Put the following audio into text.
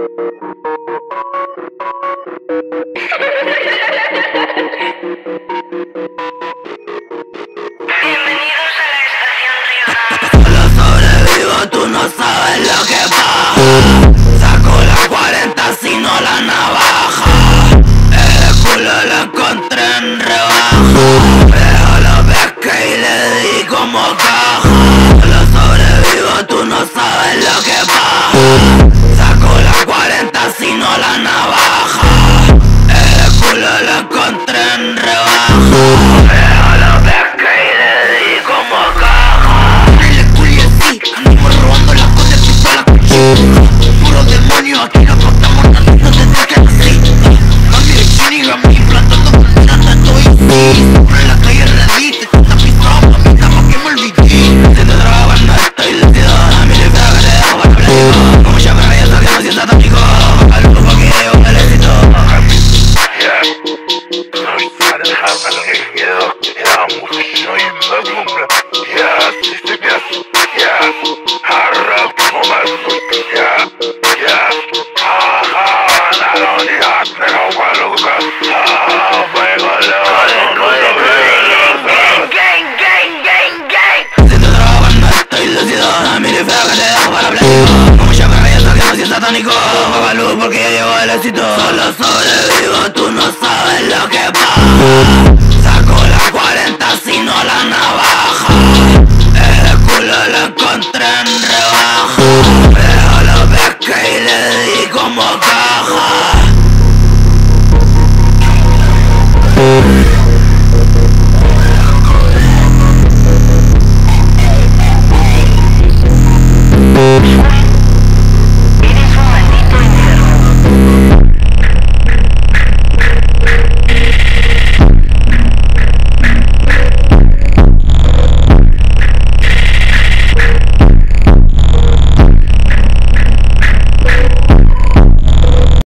Bienvenidos a la estación Río. Solo sobrevivo, tú no sabes lo que pasa. Saco la 40 si no la navaja. El culo lo encontré en rebaja. Pero lo pesqué y le di como caja. Solo sobrevivo, tú no sabes lo que pasa. Saco la 40 si no la navaja. El culo lo encontré en rebaja. Pero lo pesqué y le di como caja. En el culo y así, andamos robando las cosas y toda la cuchilla. Puro demonio, aquí no cortamos nada, no te dejes así. Mami de chiniga, mi plantando banderas, estoy así. Por en la calle redite, tanta pisado, mami, estamos que me olvidé. Si te traban, no estoy lucido, a mí le pega que te dejo para plástico. Como ya me había salido, si es satánico, baja el grupo que llevo el éxito. Satánico, baja luz porque ya llegó el éxito. Solo sobrevivo, tú no sabes lo que pasa. Saco la 40 si no la navaja. El culo lo encontré en rebaja. Pero lo pesqué y le di como caja.